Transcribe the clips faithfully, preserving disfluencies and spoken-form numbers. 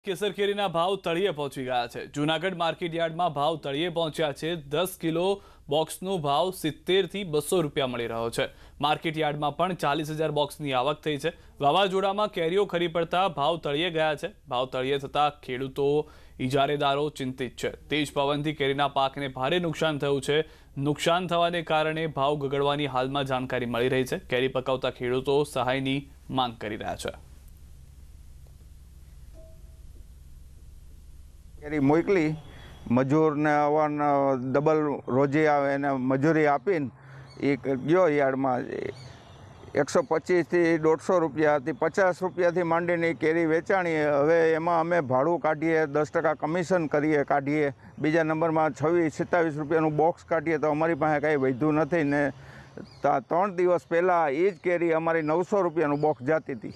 કેસર કેરીના ભાવ તળિયે પહોંચી ગયા છે। જૂનાગઢ માર્કેટ યાર્ડમાં ભાવ તળિયે પહોંચ્યા છે। દસ કિલો બોક્સનો ભાવ સિત્તેર થી બસો રૂપિયા મળી રહ્યો છે। માર્કેટ યાર્ડમાં પણ ચાલીસ હજાર બોક્સની આવક થઈ છે। વાવાઝોડામાં કેરીઓ ખરી પડતા ભાવ તળિયે ગયા છે। ભાવ તળિયે થતા ખેડૂતો ઇજારેદારો ચિંતિત છે। તેજ પવનથી કેરીના પાકને ભારે નુકસાન થયું છે। નુકસાન થવાને કારણે ભાવ ગગડવાની હાલમાં જાણકારી મળી રહી છે। કેરી પકાવતા ખેડૂતો સહાયની માંગ કરી રહ્યા છે। કેરી મોકલી મજૂરને આવવાના ડબલ રોજી આવે એને મજૂરી આપીને એ ગયો યાર્ડમાં એકસો પચીસથી દોઢસો રૂપિયાથી પચાસ રૂપિયાથી માંડીને કેરી વેચાણી। હવે એમાં અમે ભાડું કાઢીએ, દસ ટકા કમિશન કરીએ કાઢીએ, બીજા નંબરમાં છવ્વીસ સત્તાવીસ રૂપિયાનું બોક્સ કાઢીએ તો અમારી પાસે કાંઈ વધ્યું નથી ને ત્રણ દિવસ પહેલાં એ જ કેરી અમારી નવસો રૂપિયાનું બોક્સ જતી હતી।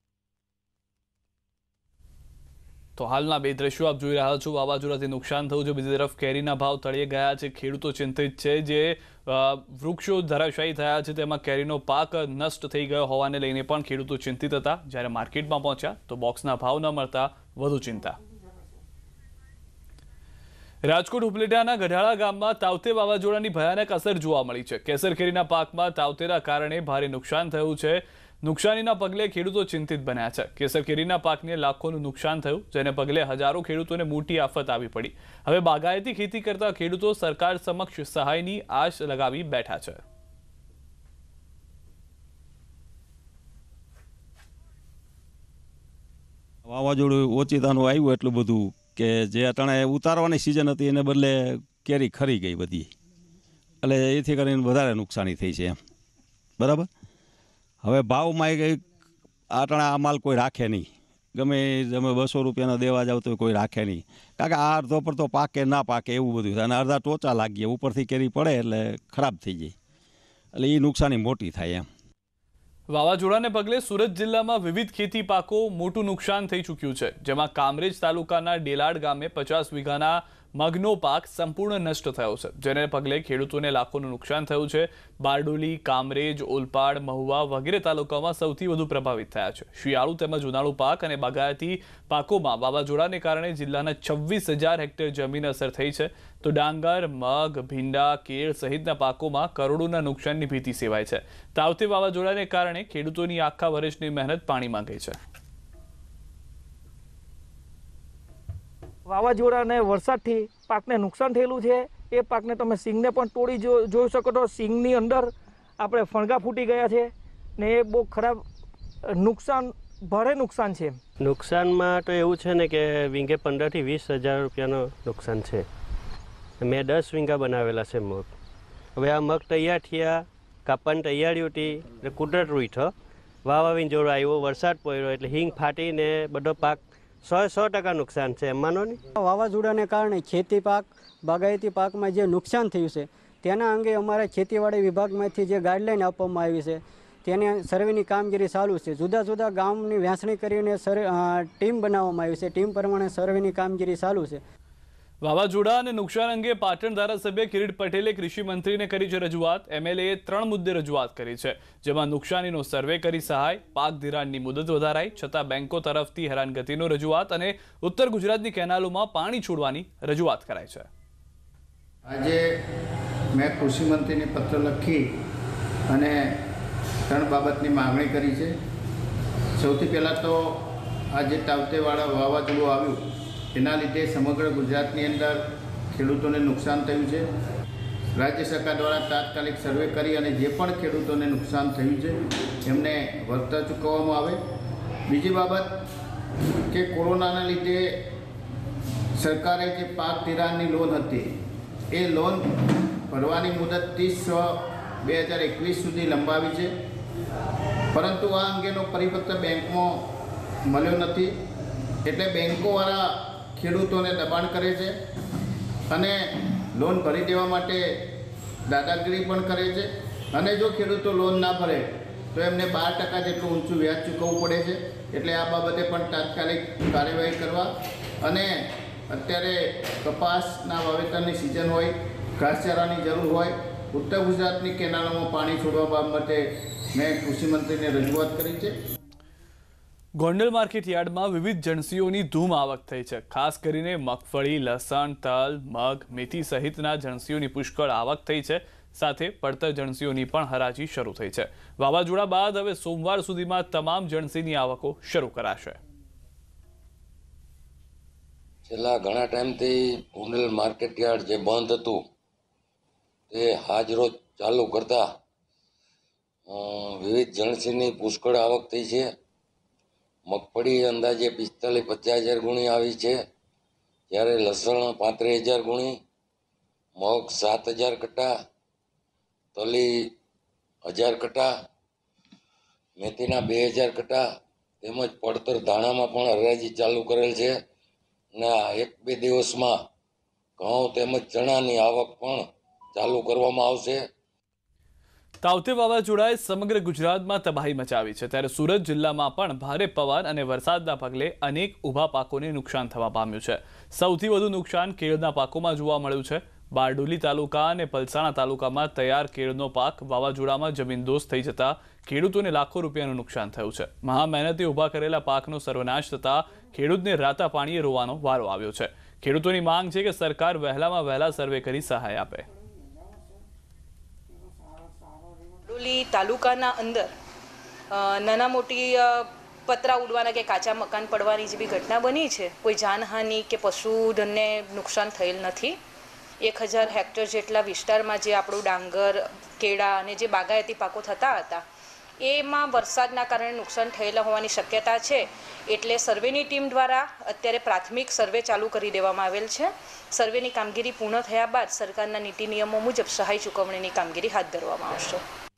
તો હાલના બે દ્રશ્યો આપ જોઈ રહ્યા છો। વાવાઝોડાથી નુકસાન થયું છે, બીજી તરફ કેરીના ભાવ તળિયે ગયા છે। ખેડૂતો ચિંતિત છે। જે વૃક્ષો ધરાશાયી થયા છે તેમાં કેરીનો પાક નષ્ટ થઈ ગયો હોવાને લઈને પણ ખેડૂતો ચિંતિત હતા। જ્યારે માર્કેટમાં પહોંચ્યા તો બોક્સના ભાવ ન મળતા વધુ ચિંતા। રાજકોટ ઉપલેટાના ગઢાળા ગામમાં તાવતે વાવાઝોડાની ભયાનક અસર જોવા મળી છે। કેસર કેરીના પાકમાં તાવતેના કારણે ભારે નુકસાન થયું છે। નુકસાનીના પગલે ખેડૂતો ચિંતિત બન્યા છે। કેસર કેરીના પાકને લાખોનું નુકસાન થયું, જેને પગલે હજારો ખેડૂતોને મોટી આફત આવી પડી। હવે બાગાયતી ખેતી કરતા ખેડૂતો સરકાર સમક્ષ સહાયની આશ લગાવી બેઠા છે। વાવાઝોડું ઓચિતાનું આવ્યું એટલું બધું કે જે અટાણે ઉતારવાની સિઝન હતી એને બદલે કેરી ખરી ગઈ બધી, એટલે એથી કરીને વધારે નુકસાની થઈ છે એમ, બરાબર। હવે ભાવમાં કંઈક આટણા આ માલ કોઈ રાખે નહીં, ગમે તમે બસો રૂપિયાના દેવા જાવ તો કોઈ રાખે નહીં, કારણ કે આ અડધો પર તો પાકે ના પાકે એવું બધું થાય, અને અડધા ટોચા લાગીએ ઉપરથી કેરી પડે એટલે ખરાબ થઈ જાય, એટલે એ નુકસાની મોટી થાય એમ। વાવાઝોડાને પગલે સુરત જિલ્લામાં વિવિધ ખેતી પાકો મોટું નુકસાન થઈ ચૂક્યું છે। જેમાં કામરેજ તાલુકાના ડેલાડ ગામે પચાસ વીઘાના મગનો પાક સંપૂર્ણ નષ્ટ થયો છે, જેને પગલે ખેડૂતોને લાખોનું નુકસાન થયું છે। બારડોલી, કામરેજ, ઓલપાડ, મહુવા વગેરે તાલુકામાં સૌથી વધુ પ્રભાવિત થયા છે। શિયાળુ તેમજ ઉનાળુ પાક અને બાગાયતી પાકોમાં વાવાઝોડાને કારણે જિલ્લાના છવ્વીસ હજાર હેક્ટર જમીન અસર થઈ છે। તો ડાંગર, મગ, ભીંડા, કેળ સહિતના પાકોમાં કરોડોના નુકસાનની ભીતિ સેવાય છે। તાવતે વાવાઝોડાને કારણે ખેડૂતોની આખા વર્ષની મહેનત પાણીમાં ગઈ છે। વાવાઝોડા અને વરસાદથી પાકને નુકસાન થયેલું છે। એ પાકને તમે સિંગને પણ તોડી જો જોઈ શકો તો સિંગની અંદર આપણે ફણગા ફૂટી ગયા છે ને એ બહુ ખરાબ નુકસાન, ભારે નુકસાન છે। નુકસાનમાં તો એવું છે ને કે વીંગે પંદરથી વીસ હજાર રૂપિયાનું નુકસાન છે। મેં દસ વીંગા બનાવેલા છે મગ। હવે આ મગ તૈયાર થયા, કાપવાની તૈયારી હતી એટલે કુદરત રૂઠો વાવાવીને જોર આવ્યો, વરસાદ પડ્યો એટલે હિંગ ફાટીને બધો પાક સો સો ટકા નુકસાન છે એમાંનો નહીં। વાવાઝોડાને કારણે ખેતી પાક, બાગાયતી પાકમાં જે નુકસાન થયું છે તેના અંગે અમારા ખેતીવાડી વિભાગમાંથી જે ગાઈડલાઈન આપવામાં આવી છે તેની સર્વેની કામગીરી ચાલુ છે। જુદા જુદા ગામની વહેંચણી કરીને સર્વે ટીમ બનાવવામાં આવી છે, ટીમ પ્રમાણે સર્વેની કામગીરી ચાલુ છે। વાવાઝોડા અને નુકસાન અંગે પાટણ ધારાસભ્ય કિરીટ પટેલે કૃષિ મંત્રીને કરી છે રજૂઆત। એમએલએ ત્રણ મુદ્દે રજૂઆત કરી છે, જેમાં નુકસાનીનો સર્વે કરી સહાય, પાક ધિરાણની મુદત વધારાઈ છતાં બેંકો તરફથી હેરાનગતિનો રજૂઆત અને ઉત્તર ગુજરાતની કેનાલોમાં પાણી છોડવાની રજૂઆત કરાઈ છે। આજે મેં કૃષિ મંત્રીને પત્ર લખી અને ત્રણ બાબતની માગણી કરી છે। સૌથી પહેલાં તો આજે તાવતેવાળા વાવાઝોડું આવ્યું એના લીધે સમગ્ર ગુજરાતની અંદર ખેડૂતોને નુકસાન થયું છે। રાજ્ય સરકાર દ્વારા તાત્કાલિક સર્વે કરી અને જે પણ ખેડૂતોને નુકસાન થયું છે એમને વળતર ચૂકવવામાં આવે। બીજી બાબત કે કોરોનાના લીધે સરકારે જે પાક ધિરાણની લોન હતી એ લોન ભરવાની મુદત ત્રીસ છ બે હજાર એકવીસ સુધી લંબાવી છે, પરંતુ આ અંગેનો પરિપત્ર બેંકમાં મળ્યો નથી, એટલે બેંકોવાળા ખેડૂતોને દબાણ કરે છે અને લોન ભરી દેવા માટે દાદાગીરી પણ કરે છે। અને જો ખેડૂતો લોન ના ભરે તો એમને બાર ટકા જેટલું ઊંચું વ્યાજ ચૂકવવું પડે છે। એટલે આ બાબતે પણ તાત્કાલિક કાર્યવાહી કરવા અને અત્યારે કપાસના વાવેતરની સિઝન હોય, ઘાસચારાની જરૂર હોય, ઉત્તર ગુજરાતની કેનાલોમાં પાણી છોડવા બાબતે મેં કૃષિ મંત્રીને રજૂઆત કરી છે। ગોંડલ માર્કેટ યાર્ડમાં વિવિધ જણસીઓની ધૂમ આવક થઈ છે। ખાસ કરીને મગફળી, લસણ, તલ, મગ, મેથી સહિતના જણસીઓની પુષ્કળ આવક થઈ છે। સાથે પડતર જણસીઓની પણ હરાજી શરૂ થઈ છે। વાવાઝોડા બાદ હવે સોમવાર સુધીમાં તમામ જણસીની આવકો શરૂ કરાશે। છેલ્લા ઘણા ટાઈમથી ગોંડલ માર્કેટ યાર્ડ જે બંધ હતું તે આજ રોજ ચાલુ કરતા વિવિધ જણસીની પુષ્કળ આવક થઈ છે। મગફળી અંદાજે પિસ્તાલીસ પચાસ હજાર ગુણી આવી છે, જ્યારે લસણ પાંત્રીસ હજાર ગુણી, મગ સાત હજાર કટ્ટા, તલી હજાર કટ્ટા, મેથીના બે હજાર કટ્ટા તેમજ પડતર ધાણામાં પણ હરાજી ચાલુ કરેલ છે અને એક બે દિવસમાં ઘઉં તેમજ ચણાની આવક પણ ચાલુ કરવામાં આવશે। તાવતે વાવાઝોડાએ સમગ્ર ગુજરાતમાં તબાહી મચાવી છે, ત્યારે સુરત જિલ્લામાં પણ ભારે પવન અને વરસાદના પગલે અનેક ઊભા પાકોને નુકસાન થવા પામ્યું છે। સૌથી વધુ નુકસાન કેળના પાકોમાં જોવા મળ્યું છે। બારડોલી તાલુકા અને પલસાણા તાલુકામાં તૈયાર કેળનો પાક વાવાઝોડામાં જમીનદોસ્ત થઈ જતા ખેડૂતોને લાખો રૂપિયાનું નુકસાન થયું છે। મહા મહેનતે ઊભા કરેલા પાકનો સર્વનાશ થતા ખેડૂતને રાતા પાણીએ રોવાનો વારો આવ્યો છે। ખેડૂતોની માંગ છે કે સરકાર વહેલામાં વહેલા સર્વે કરી સહાય આપે। બારડોલી તાલુકાના અંદર નાના મોટી પતરા ઉડવાના કે કાચા મકાન પડવાની જેવી ઘટના બની છે। કોઈ જાનહાનિ કે પશુધનને નુકસાન થયેલ નથી। એક હજાર હેક્ટર જેટલા વિસ્તારમાં જે આપણું ડાંગર, કેળા અને જે બાગાયતી પાકો થતા હતા એમાં વરસાદના કારણે નુકસાન થયેલા હોવાની શક્યતા છે, એટલે સર્વેની ટીમ દ્વારા અત્યારે પ્રાથમિક સર્વે ચાલુ કરી દેવામાં આવેલ છે। સર્વેની કામગીરી પૂર્ણ થયા બાદ સરકારના નીતિ નિયમો મુજબ સહાય ચૂકવણીની કામગીરી હાથ ધરવામાં આવશે।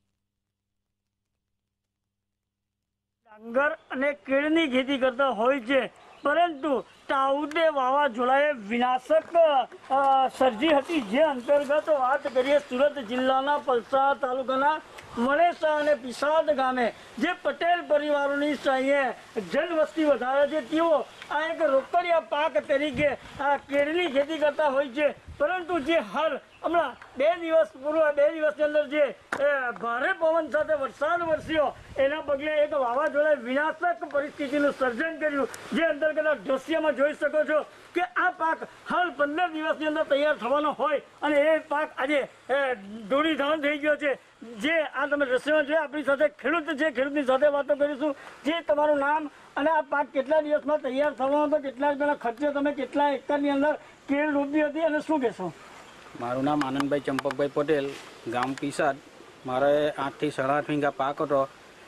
ડાંગર અને કેળની ખેતી કરતા હોય છે, પરંતુ તાઉતે વાવાઝોડાએ વિનાશક સર્જી હતી, જે અંતર્ગત વાત કરીએ સુરત જિલ્લાના પલસાણા તાલુકાના વણેસા અને પિસાદ ગામે જે પટેલ પરિવારોની અહીંયા જનવસ્તી વધારે છે, તેઓ આ એક રોકડિયા પાક તરીકે આ કેળની ખેતી કરતા હોય છે, પરંતુ જે હાલ હમણાં બે દિવસ પૂર્વ બે દિવસની અંદર જે ભારે પવન સાથે વરસાદ વરસ્યો એના પગલે એક વાવાઝોડાએ વિનાશક પરિસ્થિતિનું સર્જન કર્યું, જે અંતર્ગત દ્રશ્યમાં જોઈ શકો છો કે આ પાક હાલ પંદર દિવસની અંદર તૈયાર થવાનો હોય અને એ પાક આજે દોડી ધાન થઈ ગયો છે। જે આ તમે દ્રશ્યમાં જોઈએ, આપણી સાથે ખેડૂત છે, ખેડૂતની સાથે વાતો કરીશું। જે તમારું નામ અને આ પાક કેટલા દિવસમાં તૈયાર થવાનો હતો, કેટલા રૂપિયાના ખર્ચે તમે કેટલા એકરની અંદર કેળ રોપી હતી અને શું કહેશો? મારું નામ આનંદભાઈ ચંપકભાઈ પટેલ, ગામ પીસાદ। મારે આઠથી સાડા આઠ વીઘા પાક હતો,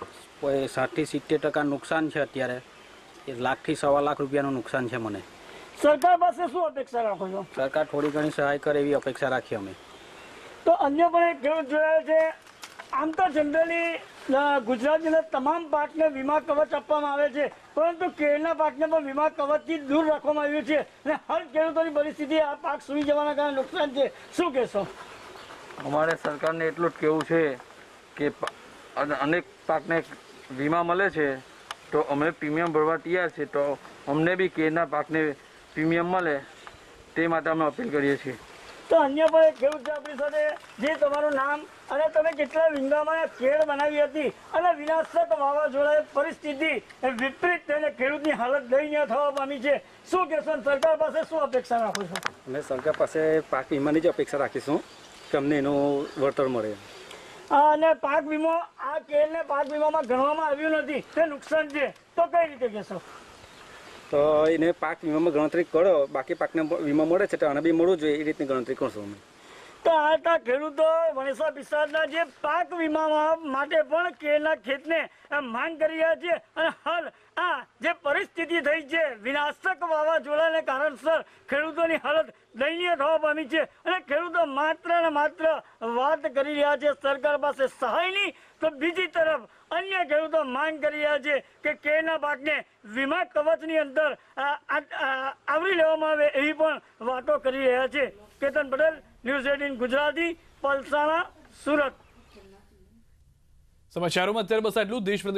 સાઠથી સિત્તેર ટકા નુકસાન છે। અત્યારે એ લાખથી સવા લાખ રૂપિયાનું નુકસાન છે મને। સરકાર પાસે શું અપેક્ષા રાખો છો? સરકાર થોડી ઘણી સહાય કરે એવી અપેક્ષા રાખીએ અમે। તો અન્ય પણ એક ખેડૂત જોડાયો છે। આમ તો જનરલી ગુજરાતની અંદર તમામ પાકને વીમા કવચ આપવામાં આવે છે, પરંતુ કેળના પાકને પણ વીમા કવચથી દૂર રાખવામાં આવ્યું છે અને હર ખેડૂતોની પરિસ્થિતિ આ પાક સૂઈ જવાના કારણે નુકસાન છે, શું કહેશો? અમારે સરકારને એટલું જ કહેવું છે કે અનેક પાકને વીમા મળે છે તો અમે પ્રીમિયમ ભરવા તૈયાર છે, તો અમને બી કેળના પાકને પ્રીમિયમ મળે તે માટે અમે અપીલ કરીએ છીએ। તો અન્ય પણ એક ખેડૂત છે આપણી સાથે। જે તમારું નામ અને તમે કેટલા વીંગામાં કેળ બનાવી હતી અને વિનાશક વાવાઝોડાએ પરિસ્થિતિ વિપરીત થઈને ખેડૂતની હાલત દયનીય થવા પામી છે, શું કહેશો? સરકાર પાસે શું અપેક્ષા રાખો છો? અમે સરકાર પાસે પાક વીમાની જ અપેક્ષા રાખીશું કે અમને એનું વળતર મળે। અને પાક વીમો આ કેળને પાક વીમામાં ગણવામાં આવ્યું નથી, તે નુકસાન છે, તો કઈ રીતે કહેશો? તો એને પાક વીમામાં ગણતરી કરો, બાકી પાકને વીમા મળે છે તો આને બી મળવું જોઈએ, એ રીતની ગણતરી કરશું અમે। તો આ હતા ખેડૂતો વણેસા વિસ્તારના જે પાક વીમા માટે પણ કેળના ખેતને માંગ કરી રહ્યા છે અને હાલ આ જે પરિસ્થિતિ થઈ છે વિનાશક વાવાઝોડાને કારણસર ખેડૂતોની હાલત દયનીય થવા પામી છે અને ખેડૂતો માત્ર ને માત્ર વાત કરી રહ્યા છે સરકાર પાસે સહાયની, તો બીજી તરફ અન્ય ખેડૂતો માંગ કરી રહ્યા છે કે કેળના પાકને વીમા કવચની અંદર આવરી લેવામાં આવે એવી પણ વાતો કરી રહ્યા છે। Ketan Patel, news eighteen Gujarati, Palsana, Surat. સમાચારોમાં અત્યારે બસ આટલું। દેશ